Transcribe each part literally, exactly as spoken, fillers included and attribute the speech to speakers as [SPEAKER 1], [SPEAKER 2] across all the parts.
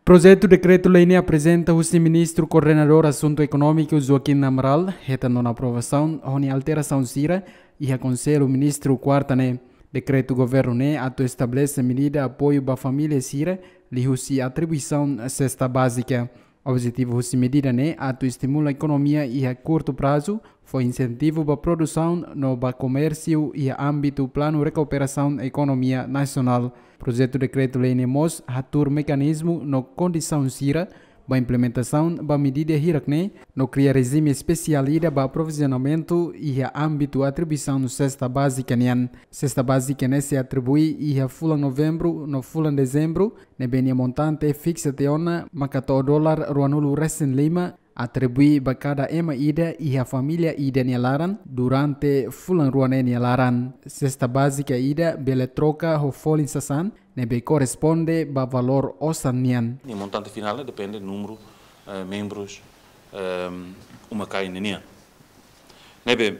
[SPEAKER 1] Projeto de decreto-lei apresenta o ministro coordenador Assunto Econômico Joaquim Amaral, retando na aprovação, onde alteração sira e aconselha o ministro quarta né decreto governo né ato estabelece medida apoio para a família sira, li atribuição cesta básica. O objetivo da medida né ato estimula a economia e a curto prazo foi incentivo para a produção no comércio e a âmbito plano recuperação da economia nacional. Projeto decreto-lei mos atur mecanismo no condição sira para implementação da medida hirakne no cria regime especial para aprovisionamento e a âmbito atribuição no cesta básica nian. Cesta básica né se atribui e a fulan novembro no fulan dezembro ne benia montante fixa teona makato dólar ruanulu recém lima atribui para cada ema ida e a família ida nialaran durante fulan ruane nialaran. Cesta básica ida bele troca ho folin sasan nebe corresponde ba valor osan nian.
[SPEAKER 2] O montante final depende do número de uh, membros um, uma cai nian. Nebe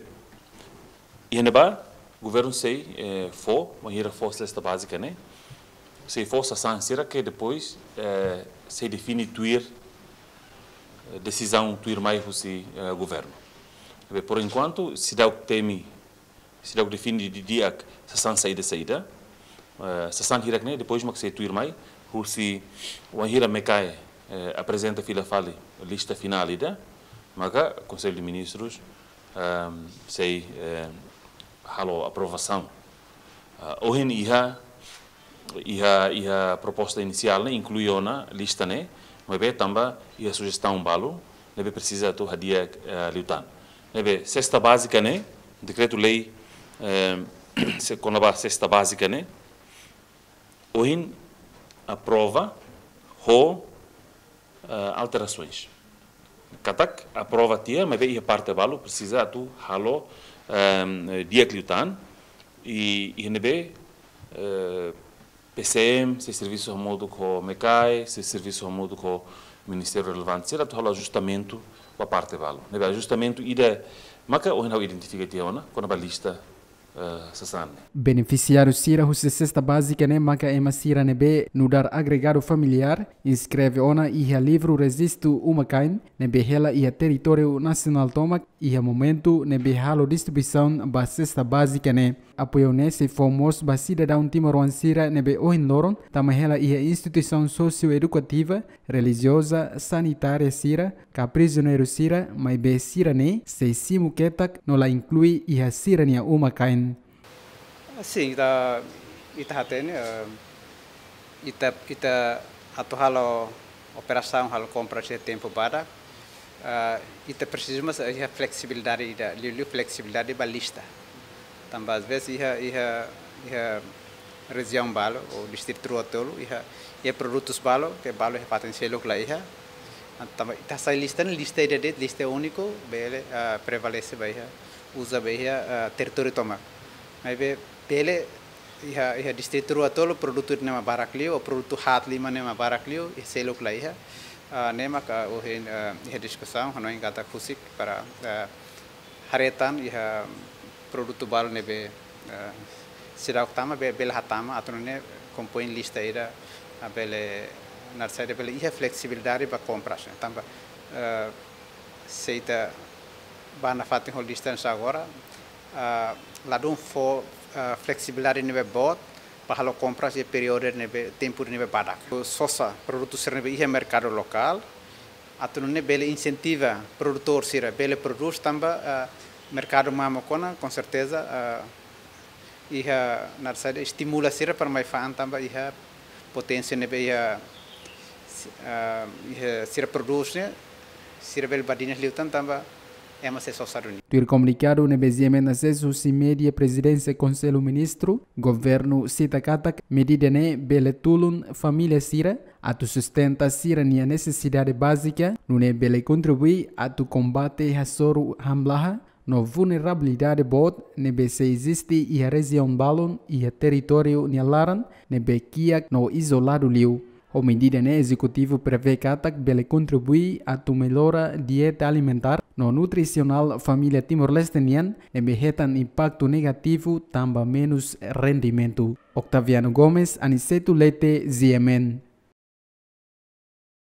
[SPEAKER 2] e neba governo sei eh, for uma hira for cesta básica né. Sei for sasan será que depois eh, se define tuir decisão tuir mais o uh, governo. Por enquanto, se dá o teme, se dá o define de dia que sasan saída saída, sasan hirak né depois mas se tuir mais, o se o hira mecai apresenta fila fale lista final ida, maga Conselho de Ministros sei halo aprovação. Hoje iha iha iha proposta inicial né incluiu na lista né. Mas bem também e a sugestão balo, nebe precisa tu hadia lutar. Nebe cesta básica né, decreto-lei se conaba cesta básica né, hoje aprova ho alterações. Katak aprova tia, mas bem a parte balo precisa tu halo dia lutar e e nebe P C M, se serviço ao modo com o MECAI, se serviço ao modo com o Ministério relevante, será todo o ajustamento para a parte valo. O ajustamento ida, mas que hoje não identifica tiona, quando a lista sasan.
[SPEAKER 1] Beneficiário sira o cesta básica né, maca ema sira nebe no dar agregado familiar, inscreve ona e a livro resisto uma cain, nebe hela e a território nacional toma e a momento nebe halo distribuição ba cesta básica né. Apoio nesse fomos ba cidadão timoruan sira nebe ohin loron, tama hela e a instituição socio-educativa, religiosa, sanitária sira, ka prisioneiro sira, mas be sira né, se simu ketak no la inclui e a sira nia uma cain.
[SPEAKER 3] Sim, ita ita hatene ita ita atu halo operação halo compra de tempo para ita precisamos a flexibilidade ida liu flexibilidade balista. Também às vezes ia ia ia região balo ou distrito rotolo ia ia produtos balo que balo é potencial lá ia. Também ita sai lista lista ida de lista único bele prevalece vai usa vai território toma. Mas be pele ia ia distrito rotolo produto nema barakliu ou produto hat lima nema barakliu e selok lá ia. Nema ka o ia discussão hano em kata fusik para haretan ia produto balo nebe sirak tama be bel hatama atrone compõe lista ira a bele narsaide bele ia flexibilidade para compras tamba seita bana fatin hol distance agora lá dum for flexibilidade nebe bot para halo compras e período nebe tempo nebe badak sosa produto ser nebe ia mercado local atrone bele incentiva produtor sira bele produz tamba mercado mamocona com certeza uh, ia na saída estimula sira para mais fan também ia potência nebe ia ia sira produz né sira bel badinas liutan também é uma sessão saruni.
[SPEAKER 1] Tur comunicado nebe ziamen acesso si media presidência conselho ministro governo cita katak medida ne bele tulun família sira atu sustenta sira nia necessidade básica no ne bele contribui atu combate hasoru hamlaha no vulnerabilidade bot nebe se existe e a região balon e a território nialaran nebe kiak no isolado liu. O medida ne executivo prevê katak bele contribui a tu melhora dieta alimentar no nutricional família Timor-Leste nian nebe hetan impacto negativo tamba menos rendimento. Octaviano Gomes, Aniceto Leite, Z M N.